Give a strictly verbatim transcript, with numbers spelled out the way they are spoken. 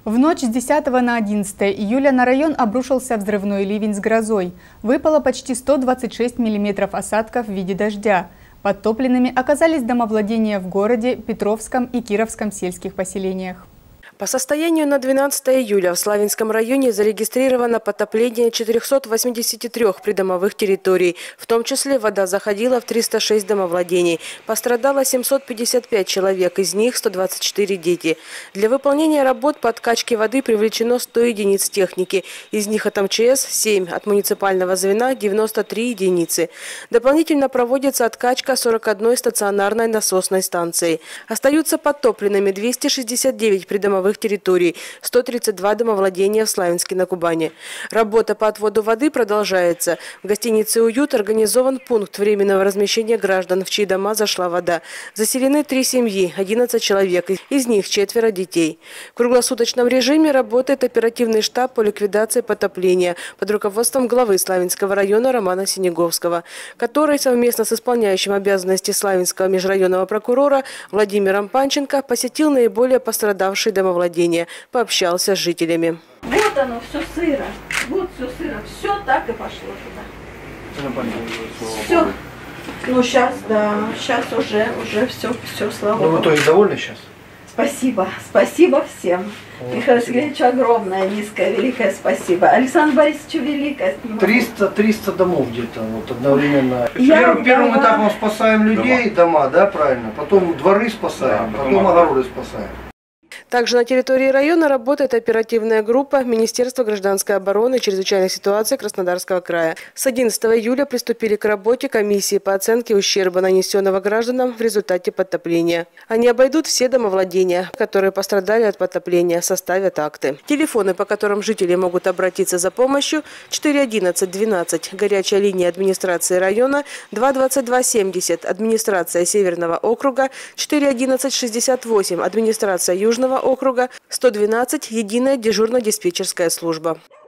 В ночь с десятого на одиннадцатое июля на район обрушился взрывной ливень с грозой. Выпало почти сто двадцать шесть миллиметров осадков в виде дождя. Подтопленными оказались домовладения в городе, Петровском и Кировском сельских поселениях. По состоянию на двенадцатое июля в Славянском районе зарегистрировано потопление четырёхсот восьмидесяти трёх придомовых территорий. В том числе вода заходила в триста шесть домовладений. Пострадало семьсот пятьдесят пять человек, из них сто двадцать четыре дети. Для выполнения работ по откачке воды привлечено сто единиц техники. Из них от эм че эс семь, от муниципального звена девяносто три единицы. Дополнительно проводится откачка сорок одной стационарной насосной станции. Остаются подтопленными двести шестьдесят девять придомовых территорий, сто тридцать два домовладения в Славянске на Кубани. Работа по отводу воды продолжается. В гостинице «Уют» организован пункт временного размещения граждан, в чьи дома зашла вода. Заселены три семьи, одиннадцать человек, из них четверо детей. В круглосуточном режиме работает оперативный штаб по ликвидации потопления под руководством главы Славянского района Романа Синеговского, который совместно с исполняющим обязанности Славянского межрайонного прокурора Владимиром Панченко посетил наиболее пострадавшие домовладения. Владения, пообщался с жителями. Вот оно, все сыро. Вот все сыро. Все так и пошло туда. Все. Ну сейчас, да, сейчас уже, уже все, все, слава Богу. Ну вы то и довольны сейчас? Спасибо. Спасибо всем. Михаилу Сергеевичу огромное, низкое, великое спасибо. Александру Борисовичу великое. триста домов где-то вот одновременно. Я Первым, первым дома. этапом спасаем людей, дома, дома, да, правильно? Потом дворы спасаем, да, потом огороды спасаем. Также на территории района работает оперативная группа Министерства гражданской обороны и чрезвычайных ситуаций Краснодарского края. С одиннадцатого июля приступили к работе комиссии по оценке ущерба, нанесенного гражданам в результате потопления. Они обойдут все домовладения, которые пострадали от потопления, составят акты. Телефоны, по которым жители могут обратиться за помощью: четыре одиннадцать двенадцать, горячая линия администрации района, два двадцать два семьдесят, администрация Северного округа, четыре одиннадцать шестьдесят восемь, администрация Южного округа, сто двенадцать, единая дежурно-диспетчерская служба.